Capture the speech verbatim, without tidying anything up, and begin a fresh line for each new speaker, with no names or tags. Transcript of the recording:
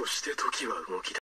そして時は動き出